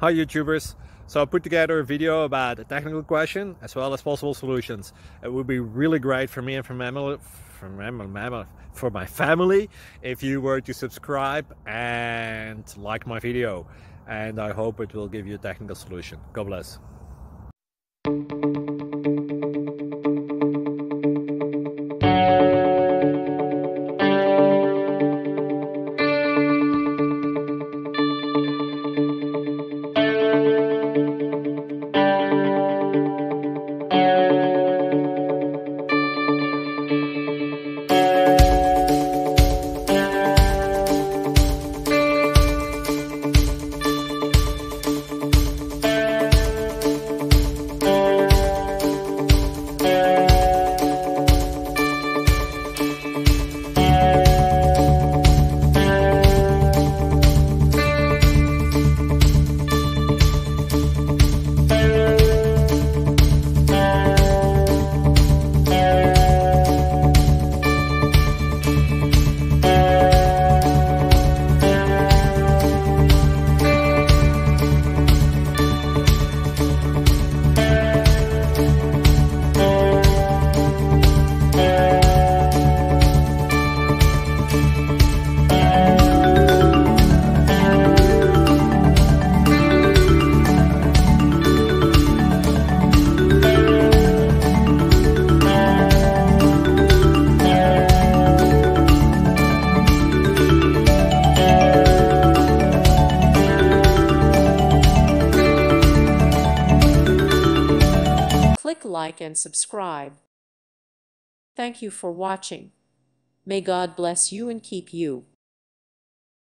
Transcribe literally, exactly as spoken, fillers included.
Hi YouTubers! So I put together a video about a technical question as well as possible solutions. It would be really great for me and for, mammal, for, mammal, for my family if you were to subscribe and like my video. And I hope it will give you a technical solution. God bless. Click like and subscribe. Thank you for watching. May God bless you and keep you.